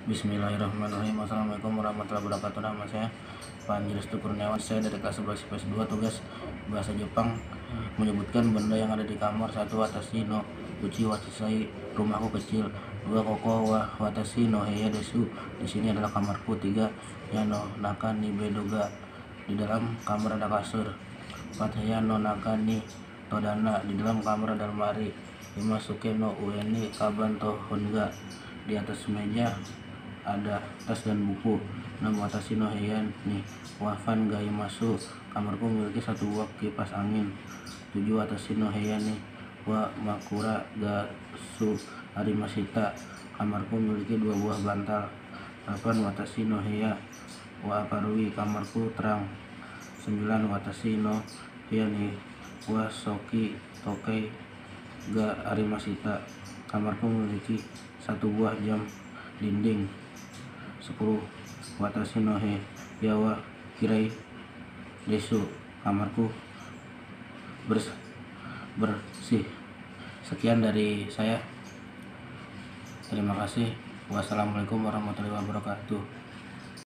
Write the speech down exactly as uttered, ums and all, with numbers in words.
Bismillahirrahmanirrahim. Assalamualaikum warahmatullahi wabarakatuh. Nama saya Panji Restu Kurniawan. Saya dari kelas sebelas I P S dua. Tugas bahasa Jepang menyebutkan benda yang ada di kamar. Satu, watashi no uchi wa chisai, rumahku kecil. Dua, koko wa watashi no heya desu, di sini adalah kamarku. Tiga, yano naka ni bedoga, di dalam kamar ada kasur. Empat, heya no naka ni todana, di dalam kamar ada lemari. Lima, suke no ue ni kaban to honga, di atas meja ada tas dan buku. Enam, watashi no heya ni wafan gaimasu, kamarku memiliki satu buah kipas angin. Tujuh, watashi no heya ni wa makura ga su arimashita, kamarku memiliki dua buah bantal. Delapan, watashi no heya wa akarui, kamarku terang. Sembilan, watashi no heya ni wa soki tokai ga arimashita, kamarku memiliki satu buah jam dinding. Sepuluh, watashi no heya wa kirai desu, kamarku bers bersih. Sekian dari saya. Terima kasih. Wassalamualaikum warahmatullahi wabarakatuh.